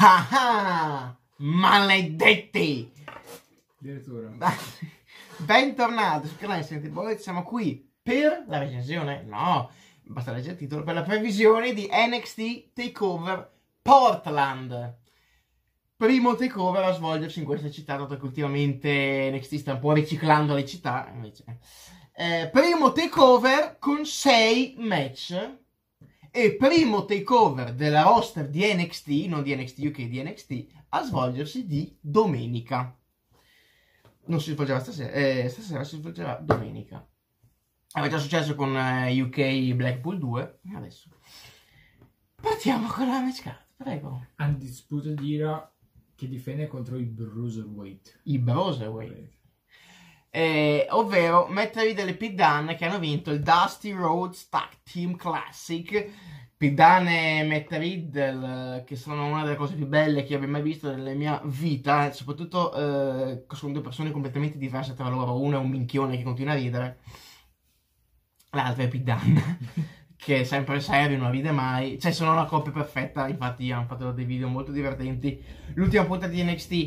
Ah ah! Maledetti! Addirittura. Bentornati su canale Senti Boy, siamo qui per la recensione? No, basta leggere il titolo, per la previsione di NXT TakeOver Portland. Primo takeover a svolgersi in questa città, dato che ultimamente NXT sta un po' riciclando le città. Invece. Primo takeover con 6 match. E primo takeover della roster di NXT, non di NXT UK, di NXT, a svolgersi di domenica. Non si svolgerà stasera, stasera si svolgerà domenica. Era già successo con UK Blackpool 2, adesso partiamo con la match card, prego. Undisputed Era che difende contro i Bruiserweight. I Bruiserweight. Ovvero Metal delle Pit Dunne, che hanno vinto il Dusty Rhodes Tag Team Classic. Pit Dunne e Matt Riddle, che sono una delle cose più belle che abbia mai visto nella mia vita, soprattutto sono due persone completamente diverse tra loro. Uno è un minchione che continua a ridere, l'altro è Pit Dunne che è sempre serio, non ride mai, cioè sono una coppia perfetta. Infatti hanno fatto dei video molto divertenti. L'ultima puntata di NXT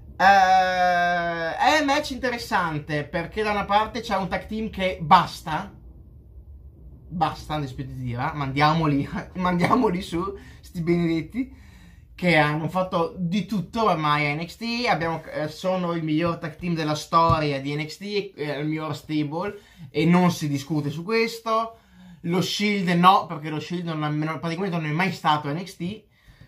è un match interessante perché da una parte c'è un tag team che basta, Undisputed, mandiamoli su, sti benedetti, che hanno fatto di tutto ormai a NXT. Sono il miglior tag team della storia di NXT, il miglior stable, e non si discute su questo. Lo Shield no, perché lo Shield praticamente non è mai stato NXT,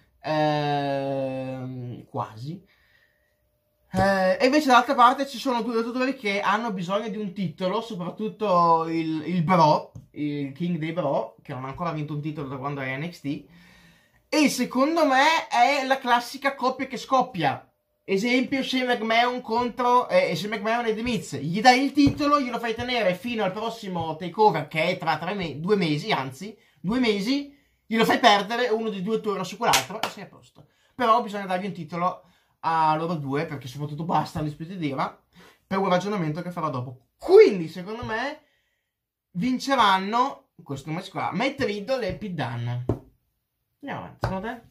quasi. E invece dall'altra parte ci sono due lottatori che hanno bisogno di un titolo, soprattutto il Bro, il King dei Bro, che non ha ancora vinto un titolo da quando è NXT. E secondo me è la classica coppia che scoppia. Esempio Shane McMahon contro Shane McMahon e The Miz. Gli dai il titolo, glielo fai tenere fino al prossimo takeover, che è tra 2 mesi, anzi 2 mesi, glielo fai perdere, uno dei due torna su quell'altro e sei a posto. Però bisogna dargli un titolo a loro due, perché soprattutto basta Undisputed Era, per un ragionamento che farò dopo. Quindi secondo me vinceranno questo match qua Matt Riddle e Pit Dunne. Andiamo avanti, secondo te?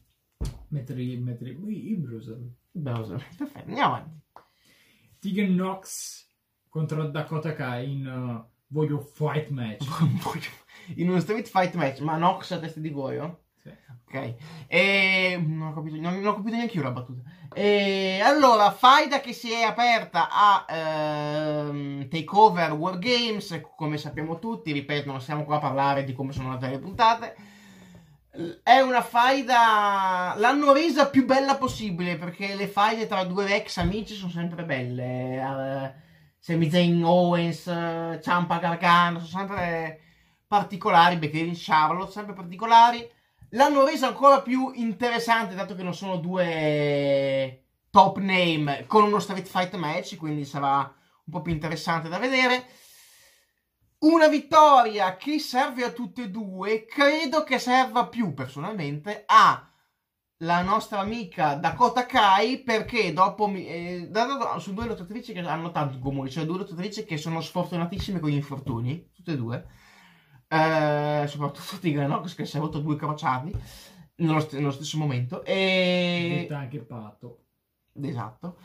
I Browser. Perfetto, andiamo avanti. Tegan Knox contro Dakota Kai in Voglio Fight Match. In uno street fight match, ma Knox a testa di Goyo? Sì. Ok. Non ho capito neanche io la battuta. Allora, faida che si è aperta a TakeOver War Games, come sappiamo tutti, ripeto, non stiamo qua a parlare di come sono andate le puntate. È una faida, l'hanno resa più bella possibile, perché le faide tra due ex amici sono sempre belle. Sami Zayn, Owens, Ciampa Gargano sono sempre particolari. Becky Lynch, Charlotte, sempre particolari. L'hanno resa ancora più interessante, dato che non sono due top name, con uno street fight match, quindi sarà un po' più interessante da vedere. Una vittoria che serve a tutte e due. Credo che serva più, personalmente, alla nostra amica Dakota Kai, perché dopo su due lottatrici che hanno tanto in comune, cioè due lottatrici che sono sfortunatissime con gli infortuni, tutte e due. Soprattutto Tegan Knox, che si è avuto 2 crociati nello stesso momento, e anche Pato. esatto.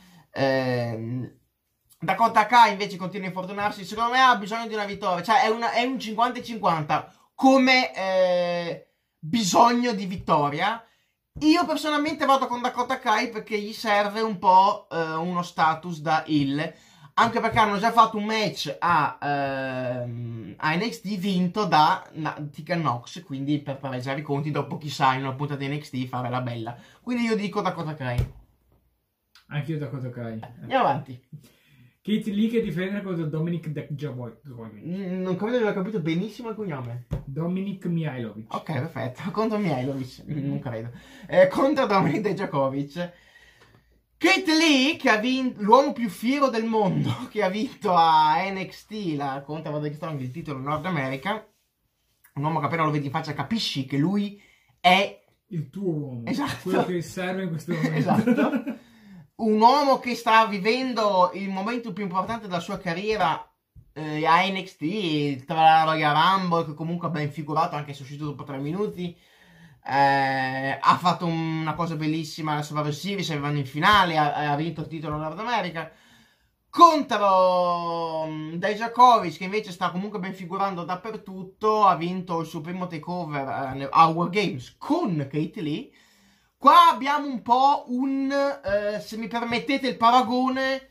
Dakota Kai invece continua a infortunarsi. Secondo me ha bisogno di una vittoria, cioè è un 50-50 come bisogno di vittoria. Io personalmente vado con Dakota Kai perché gli serve un po' uno status da heel, anche perché hanno già fatto un match a NXT vinto da Tegan Knox, quindi per pareggiare i conti dopo, chissà, in una puntata di NXT fare la bella. Quindi io dico Dakota Kai. Anche io Dakota Kai. Andiamo avanti. Katie Lee che difende contro Dominic Dijakovic. Non credo di aver capito benissimo il cognome. Dominic Mihajlovic. Ok, perfetto. Contro Mihajlovic, non credo. Contro Dominic Dijakovic. Katie Lee, che ha vinto, l'uomo più fiero del mondo, che ha vinto a NXT contro Roderick Strong il titolo Nord America. Un uomo che appena lo vedi in faccia capisci che lui è il tuo uomo. Esatto. Quello che serve in questo momento. Esatto. Un uomo che sta vivendo il momento più importante della sua carriera a NXT, tra la Royal Rumble, che comunque ha ben figurato anche se è uscito dopo 3 minuti, Ha fatto una cosa bellissima alla Survivor Series, arrivando in finale, ha vinto il titolo Nord America. Contro Dijakovic, che invece sta comunque ben figurando dappertutto, ha vinto il suo primo takeover a War Games con Kate Lee. Qua abbiamo un po' se mi permettete il paragone,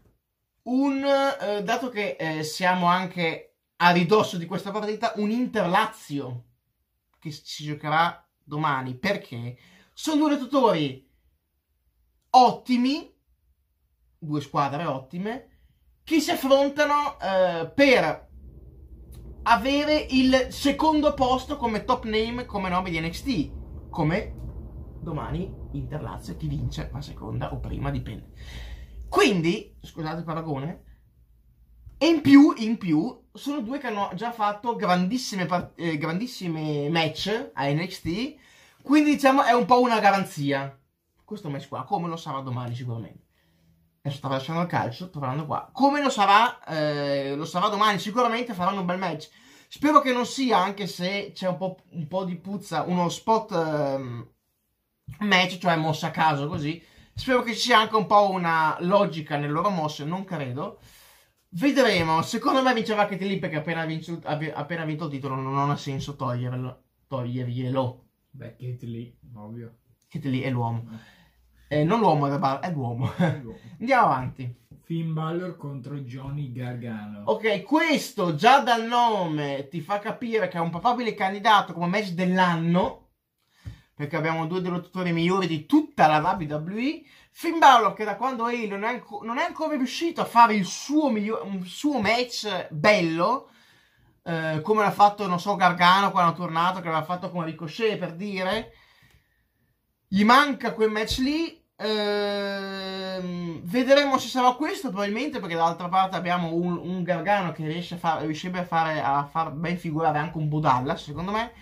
dato che siamo anche a ridosso di questa partita, un Inter-Lazio che si giocherà domani, perché sono due lottatori ottimi, due squadre ottime, che si affrontano per avere il secondo posto come top name, come nome di NXT, come domani Inter-Lazio, chi vince la seconda o prima, dipende. Quindi, scusate il paragone, e in più sono due che hanno già fatto grandissime match a NXT, quindi diciamo è un po' una garanzia questo match qua, come lo sarà domani sicuramente. Adesso stavo lasciando il calcio, tornando qua. Come lo sarà domani, sicuramente faranno un bel match. Spero che non sia, anche se c'è un po' di puzza, uno spot match, cioè mossa a caso così. Spero che ci sia anche un po' una logica nelle loro mosse, non credo. Vedremo. Secondo me vincerà Kate Lee, perché appena vinto il titolo non ha senso toglierglielo. Beh, Kate Lee, ovvio. Kate Lee è l'uomo. Non l'uomo, è l'uomo. Andiamo avanti. Finn Balor contro Johnny Gargano. Ok, questo già dal nome ti fa capire che è un probabile candidato come match dell'anno, perché abbiamo due dei lottatori migliori di tutta la WWE. Finn Balor, che da quando è non è ancora riuscito a fare un suo match bello, come l'ha fatto, non so, Gargano quando è tornato, che l'aveva fatto con Ricochet, per dire. Gli manca quel match lì. Vedremo se sarà questo, probabilmente, perché dall'altra parte abbiamo un Gargano che riuscirebbe a far ben figurare anche un Budalla, secondo me.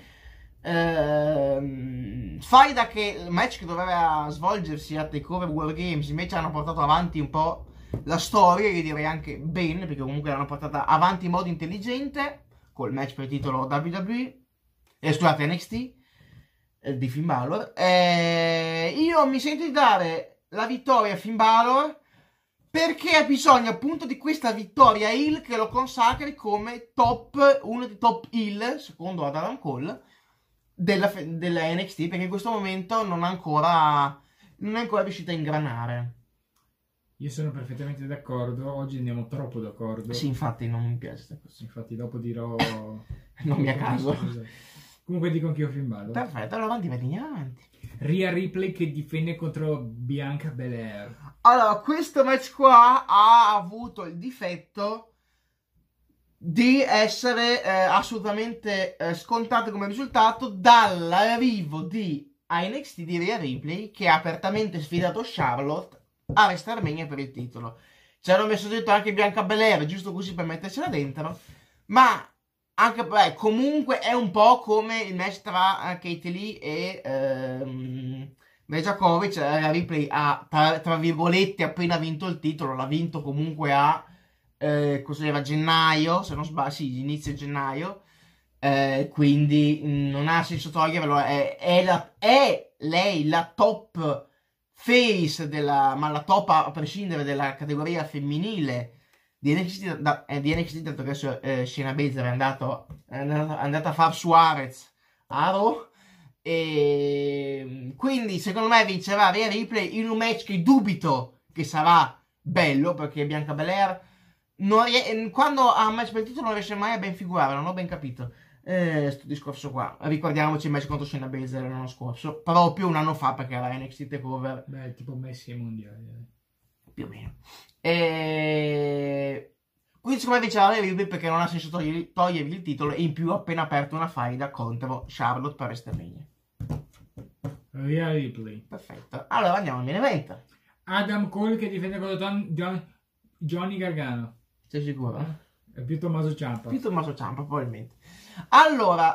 Faida, che il match che doveva svolgersi a Takeover War Games, invece hanno portato avanti un po' la storia, io direi anche bene, perché comunque l'hanno portata avanti in modo intelligente col match per il titolo WWE, scusate, NXT di Finn Balor. Io mi sento di dare la vittoria a Finn Balor, perché ha bisogno appunto di questa vittoria heel che lo consacri come uno dei top heel, secondo Adam Cole, della NXT, perché in questo momento non è ancora riuscita a ingranare. Io sono perfettamente d'accordo, oggi andiamo troppo d'accordo. Sì, infatti non mi piace questa cosa. Infatti dopo dirò non mi a caso. Comunque dico anch'io Finn Balor. Perfetto, allora andiamo avanti. Rhea Ripley che difende contro Bianca Belair. Allora, questo match qua ha avuto il difetto di essere assolutamente scontato come risultato dall'arrivo a NXT di Rhea Ripley, che ha apertamente sfidato Charlotte a WrestleMania per il titolo. Ci hanno messo dentro anche Bianca Belair, giusto così per mettercela dentro, ma anche comunque è un po' come il match tra Kate Lee e Dijakovic. Ripley ha, tra virgolette, appena vinto il titolo, l'ha vinto comunque a cos'era, gennaio, se non sbaglio, sì, inizio gennaio, quindi non ha senso toglierlo. È lei la top face ma la top a prescindere della categoria femminile di NXT, dato che adesso Shayna Baszler è andata a far Suarez a Raw, e quindi secondo me vincerà Rhea Ripley in un match che dubito che sarà bello, perché Bianca Belair quando ha un match per il titolo non riesce mai a ben figurare, non ho ben capito sto discorso qua. Ricordiamoci il match contro Shayna Baszler l'anno scorso, proprio un anno fa, perché era NXT TakeOver. Beh, tipo Messi ai mondiali. Più o meno. Quindi secondo me vincerà Rhea Ripley, perché non ha senso togliergli il titolo, e in più ha appena aperto una faida contro Charlotte per WrestleMania. Rhea Ripley. Perfetto. Allora andiamo al main event. Adam Cole che difende contro Johnny Gargano. Sei sicuro? È più Tommaso Ciampa. Più Tommaso Ciampa, probabilmente. Allora,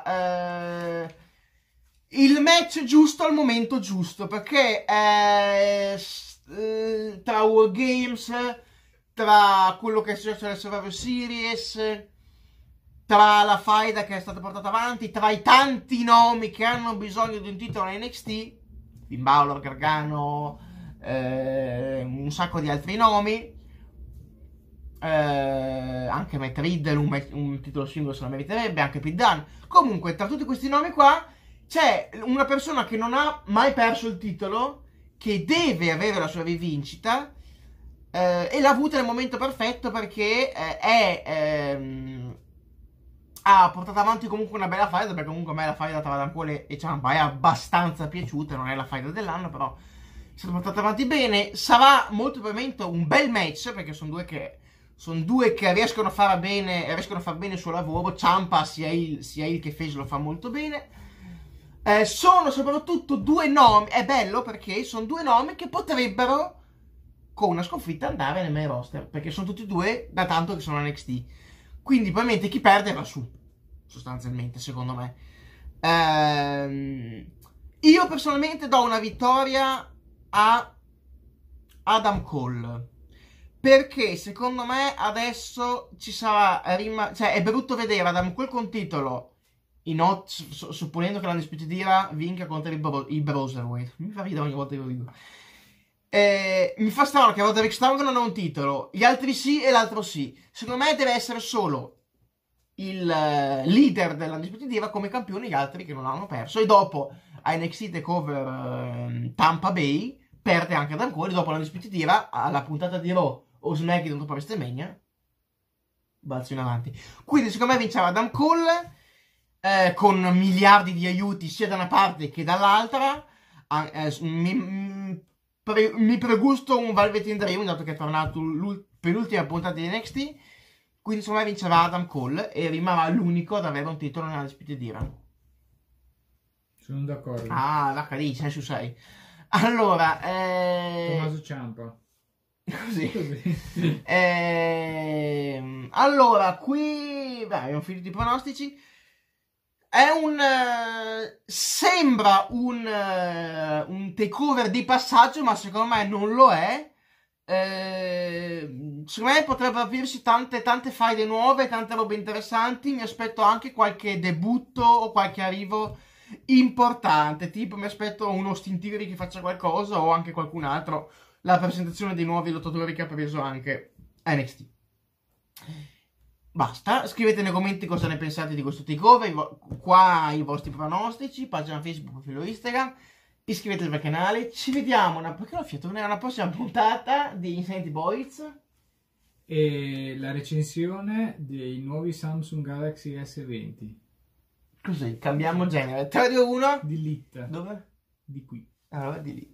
il match giusto al momento giusto, perché tra War Games, tra quello che è successo nella Survivor Series, tra la faida che è stata portata avanti, tra i tanti nomi che hanno bisogno di un titolo NXT, Finn Balor, Gargano, un sacco di altri nomi, anche Matt Riddle un titolo singolo se lo meriterebbe, anche Pete Dunne. Comunque tra tutti questi nomi qua c'è una persona che non ha mai perso il titolo, che deve avere la sua rivincita, e l'ha avuta nel momento perfetto, perché ha portato avanti comunque una bella faida, perché comunque a me la faida tra Adam Cole e Ciampa è abbastanza piaciuta, non è la faida dell'anno, però è stata portata avanti bene. Sarà molto probabilmente un bel match, perché sono due che riescono a fare bene il suo lavoro. Ciampa sia il che Face lo fa molto bene. Sono soprattutto due nomi, è bello perché sono due nomi che potrebbero con una sconfitta andare nel main roster, perché sono tutti e due da tanto che sono NXT, quindi probabilmente chi perde va su, sostanzialmente, secondo me. Io personalmente do una vittoria a Adam Cole, perché secondo me adesso ci sarà, cioè è brutto vedere Adam Cole con titolo supponendo che la Undisputed Era vinca contro il Broserweight. Mi fa ridere ogni volta che lo dico. Mi fa strano che Roderick Strong non ha un titolo, gli altri sì e l'altro sì. Secondo me deve essere solo il leader della Undisputed Era come campione, gli altri che non hanno perso. E dopo a NXT TakeOver Tampa Bay perde anche Adam Cole. Dopo la Undisputed Era alla puntata di Raw o SmackDown dopo WrestleMania balzo in avanti. Quindi secondo me vincerà Adam Cole, con miliardi di aiuti sia da una parte che dall'altra. Mi pregusto un Velvet in Dream, dato che è tornato per l'ultima puntata di NXT. Quindi secondo me vincerà Adam Cole e rimarrà l'unico ad avere un titolo nella Undisputed Era. Sono d'accordo. Ah, HD, 6 su 6. Allora, Tommaso Ciampa. Così. Allora, qui abbiamo finito i pronostici. È sembra un takeover di passaggio, ma secondo me non lo è. Secondo me potrebbero aprirsi tante faide nuove, tante robe interessanti. Mi aspetto anche qualche debutto o qualche arrivo importante, tipo mi aspetto uno Austin Theory che faccia qualcosa, o anche qualcun altro, la presentazione dei nuovi lottatori che ha preso anche NXT. Basta, scrivete nei commenti cosa ne pensate di questo takeover, qua i vostri pronostici, pagina Facebook, profilo Instagram, iscrivetevi al canale, ci vediamo perché l'ho fiato, nella prossima puntata di Insanity Boys e la recensione dei nuovi Samsung Galaxy S20. Così, cambiamo genere. 3, 2, 1. Delete. Dove? Di qui. Allora, di lì.